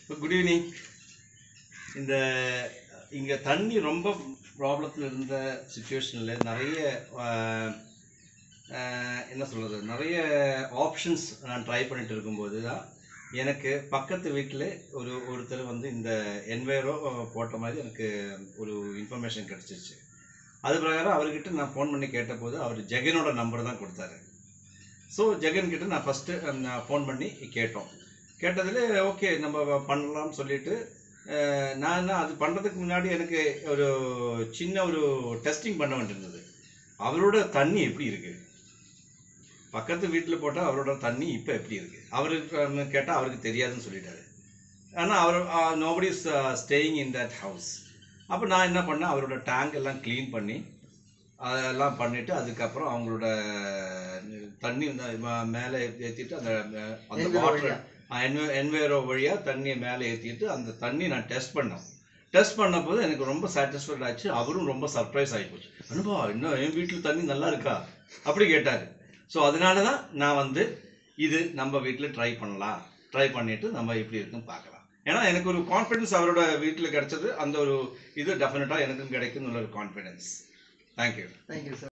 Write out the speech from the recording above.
Good evening. இந்த இங்க தண்ணி ரொம்ப ப்ராப்ளத்தில் இருந்த சிச்சுவேஷனில் நிறைய என்ன சொல்கிறது, நிறைய ஆப்ஷன்ஸ் நான் ட்ரை பண்ணிட்டு இருக்கும்போது தான் எனக்கு பக்கத்து வீட்டில் ஒருத்தர் வந்து இந்த என்வைரோ போட்ட மாதிரி எனக்கு ஒரு இன்ஃபர்மேஷன் கிடச்சிச்சு. அது பிரகாரம் அவர்கிட்ட நான் ஃபோன் பண்ணி கேட்டபோது அவர் ஜெகனோட நம்பர் தான் கொடுத்தாரு. ஸோ ஜெகன்கிட்ட நான் ஃபஸ்ட்டு நான் ஃபோன் பண்ணி கேட்டதில் ஓகே நம்ம பண்ணலாம்னு சொல்லிவிட்டு நான் அது பண்ணுறதுக்கு முன்னாடி எனக்கு ஒரு சின்ன ஒரு டெஸ்டிங் பண்ண வேண்டியிருந்தது. அவரோட தண்ணி எப்படி இருக்குது, பக்கத்து வீட்டில் போட்டால் அவரோட தண்ணி இப்போ எப்படி இருக்குது அவருக்கு கேட்டால் அவருக்கு தெரியாதுன்னு சொல்லிட்டாரு. ஆனால் அவர் nobody is staying in that house. அப்போ நான் என்ன பண்ணேன், அவரோட டேங்க் எல்லாம் க்ளீன் பண்ணி அதெல்லாம் பண்ணிவிட்டு அதுக்கப்புறம் அவங்களோட தண்ணி மேலே ஏற்றிட்டு அந்த வாட்டர் என்வைரோ வழியாக தண்ணியை மேலே ஏற்றிட்டு அந்த தண்ணி நான் டெஸ்ட் பண்ணபோது எனக்கு ரொம்ப சாட்டிஸ்ஃபைட் ஆச்சு. அவரும் ரொம்ப சர்ப்ரைஸ் ஆகி போச்சு. அனுபவா, இன்னும் என் வீட்டில் தண்ணி நல்லா இருக்கா அப்படி கேட்டார். ஸோ அதனால தான் நான் வந்து இது நம்ம வீட்டில் ட்ரை பண்ணிவிட்டு நம்ம எப்படி இருக்குன்னு பார்க்கலாம். ஏன்னா எனக்கு ஒரு கான்ஃபிடென்ஸ் அவரோட வீட்டில் கிடைச்சது, அந்த ஒரு இது டெஃபினட்டாக எனக்கும் கிடைக்குன்னு ஒரு கான்ஃபிடென்ஸ். Thank you sir.